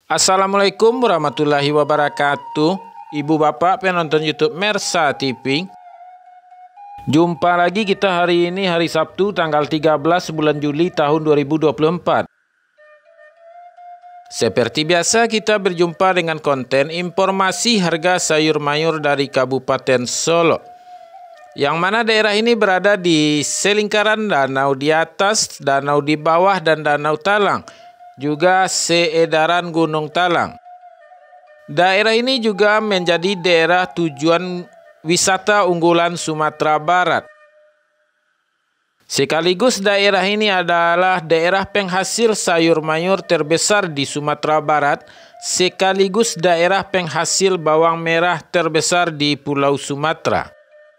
Assalamualaikum warahmatullahi wabarakatuh. Ibu bapak penonton YouTube Mersa TV. Jumpa lagi kita hari ini, hari Sabtu tanggal 13 bulan Juli tahun 2024. Seperti biasa kita berjumpa dengan konten informasi harga sayur mayur dari Kabupaten Solo, yang mana daerah ini berada di selingkaran danau di atas, danau di bawah, dan danau Talang, juga seedaran Gunung Talang. Daerah ini juga menjadi daerah tujuan wisata unggulan Sumatera Barat. Sekaligus daerah ini adalah daerah penghasil sayur mayur terbesar di Sumatera Barat, sekaligus daerah penghasil bawang merah terbesar di Pulau Sumatera.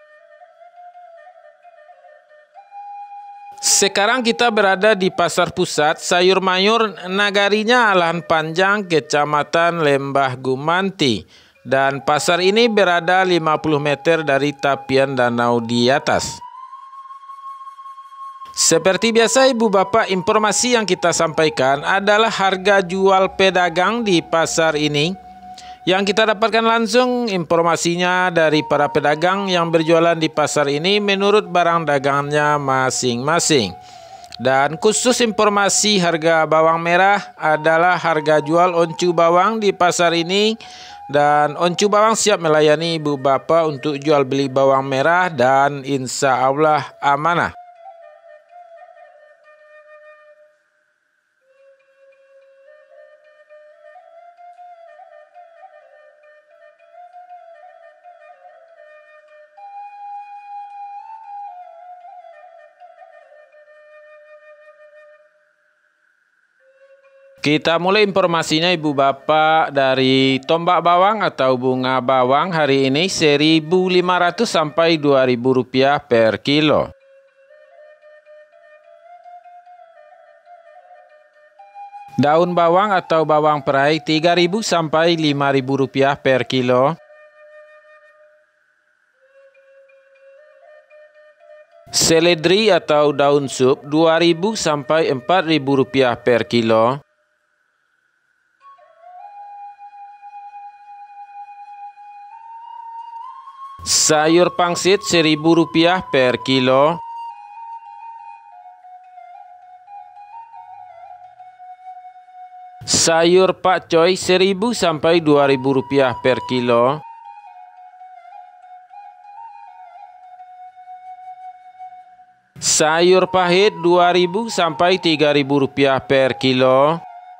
Sekarang kita berada di Pasar Pusat Sayur Mayur Nagarinya Alahan Panjang, Kecamatan Lembah Gumanti. Dan pasar ini berada 50 meter dari tapian danau di atas. Seperti biasa ibu bapak, informasi yang kita sampaikan adalah harga jual pedagang di pasar ini, yang kita dapatkan langsung informasinya dari para pedagang yang berjualan di pasar ini menurut barang dagangannya masing-masing. Dan khusus informasi harga bawang merah adalah harga jual oncu bawang di pasar ini. Dan oncu bawang siap melayani ibu bapak untuk jual beli bawang merah dan insya Allah amanah. Kita mulai informasinya ibu bapak dari tombak bawang atau bunga bawang hari ini 1.500 sampai 2.000 rupiah per kilo. Daun bawang atau bawang perai 3.000 sampai 5.000 rupiah per kilo. Seledri atau daun sup 2.000 sampai 4.000 rupiah per kilo. Sayur pangsit 1.000 rupiah per kilo. Sayur pakcoy 1.000 sampai 2.000 rupiah per kilo. Sayur pahit 2.000 sampai 3.000 rupiah per kilo.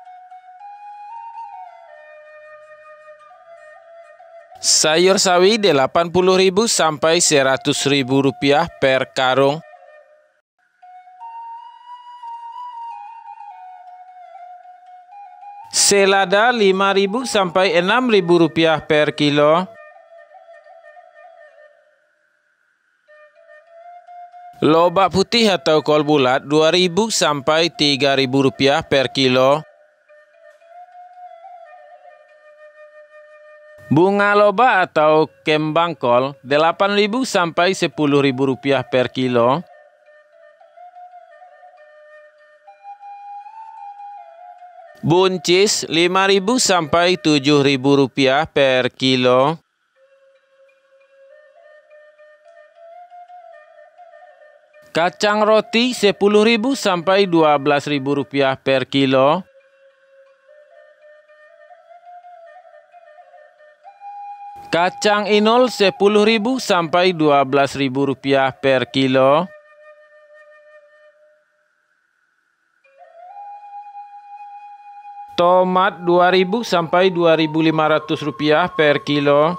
Sayur sawi 80.000 sampai 100.000 rupiah per karung. Selada 5.000 sampai 6.000 rupiah per kilo. Lobak putih atau kol bulat 2.000 sampai 3.000 rupiah per kilo. Bunga loba atau kembang kol 8.000 sampai 10.000 rupiah per kilo. Buncis 5.000 sampai 7.000 rupiah per kilo. Kacang roti 10.000 sampai 12.000 rupiah per kilo. Kacang inul 10.000 sampai 12.000 rupiah per kilo. Tomat 2.000 sampai 2.500 rupiah per kilo.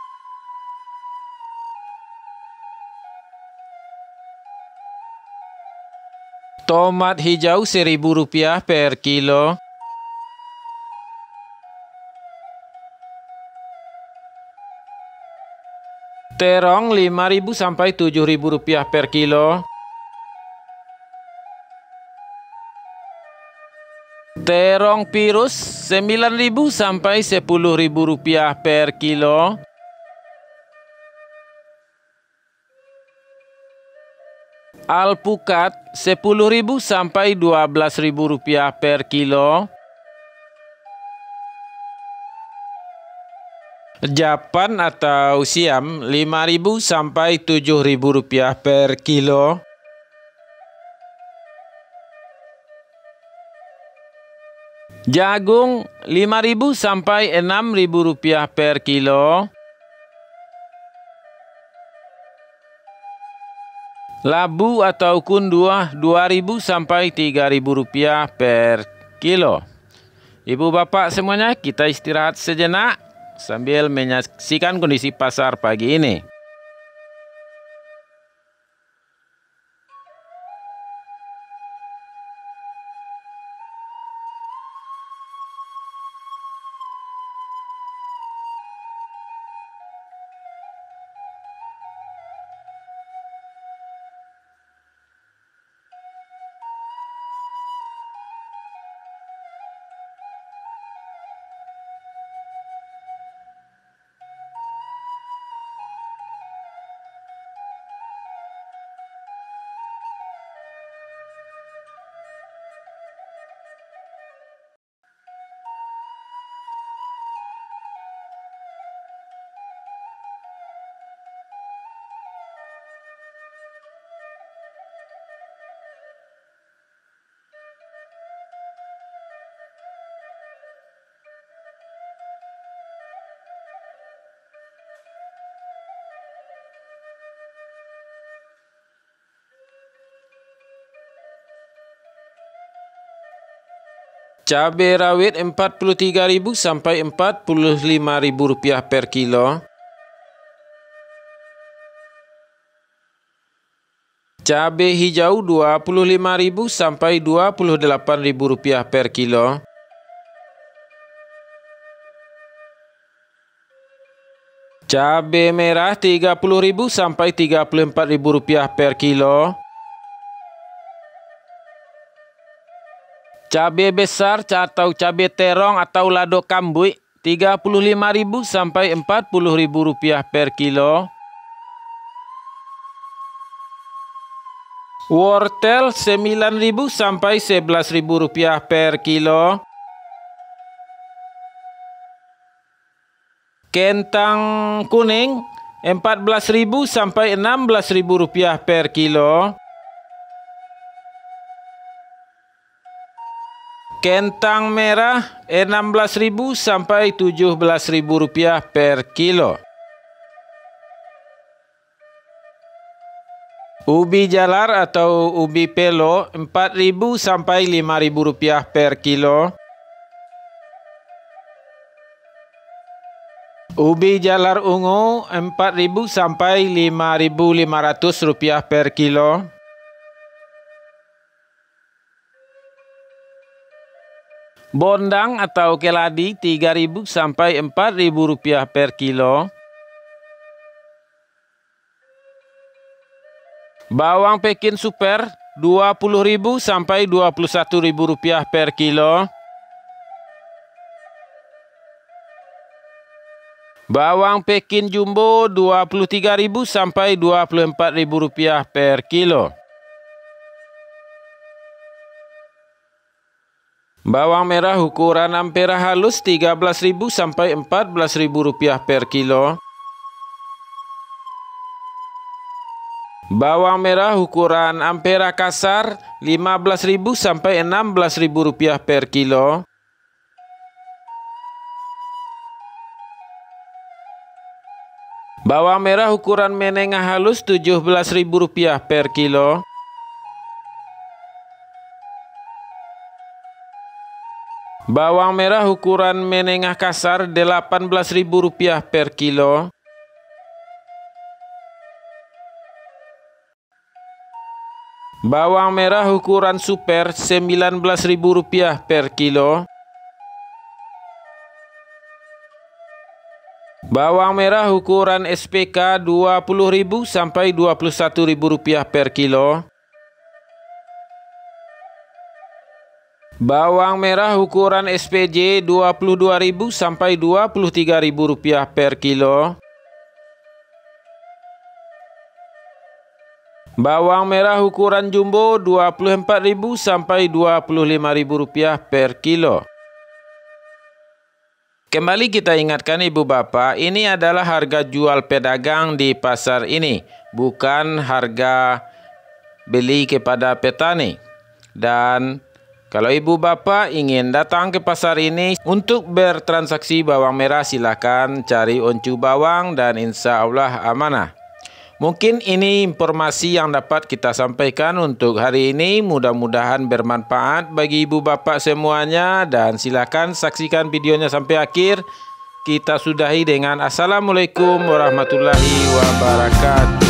Tomat hijau 1.000 rupiah per kilo. Terong 5.000 sampai 7.000 rupiah per kilo. Terong pirus 9.000 sampai 10.000 rupiah per kilo. Alpukat 10.000 sampai 12.000 rupiah per kilo. Japan atau siam Rp5.000 sampai Rp7.000 per kilo. Jagung Rp5.000 sampai Rp6.000 per kilo. Labu atau kunduah Rp2.000 sampai Rp3.000 per kilo. Ibu bapak semuanya, kita istirahat sejenak sambil menyaksikan kondisi pasar pagi ini. Cabai rawit Rp43.000 sampai Rp45.000 per kilo. Cabai hijau Rp25.000 sampai Rp28.000 per kilo. Cabai merah Rp30.000 sampai Rp34.000 per kilo. Cabai besar atau cabai terong atau lado kambui Rp35.000 sampai Rp40.000 per kilo. Wortel Rp9.000 sampai Rp11.000 per kilo. Kentang kuning Rp14.000 sampai Rp16.000 per kilo. Kentang merah Rp16.000 sampai Rp17.000 per kilo. Ubi jalar atau ubi pelo Rp4.000 sampai Rp5.000 per kilo. Ubi jalar ungu Rp4.000 sampai Rp5.500 per kilo. Bondang atau keladi Rp3.000 sampai Rp4.000 per kilo. Bawang Pekin super Rp20.000 sampai Rp21.000 per kilo. Bawang Pekin jumbo Rp23.000 sampai Rp24.000 per kilo. Bawang merah ukuran ampera halus Rp13.000 sampai Rp14.000 per kilo. Bawang merah ukuran ampera kasar Rp15.000 sampai Rp16.000 per kilo. Bawang merah ukuran menengah halus Rp17.000 per kilo. Bawang merah ukuran menengah kasar Rp18.000 per kilo. Bawang merah ukuran super Rp19.000 per kilo. Bawang merah ukuran SPK Rp20.000 sampai Rp21.000 per kilo. Bawang merah ukuran SPJ Rp22.000 sampai Rp23.000 per kilo. Bawang merah ukuran jumbo Rp24.000 sampai Rp25.000 per kilo. Kembali kita ingatkan ibu bapak, ini adalah harga jual pedagang di pasar ini, bukan harga beli kepada petani. Dan kalau ibu bapak ingin datang ke pasar ini untuk bertransaksi bawang merah, silakan cari oncu bawang dan insya Allah amanah. Mungkin ini informasi yang dapat kita sampaikan untuk hari ini. Mudah-mudahan bermanfaat bagi ibu bapak semuanya. Dan silakan saksikan videonya sampai akhir. Kita sudahi dengan Assalamualaikum warahmatullahi wabarakatuh.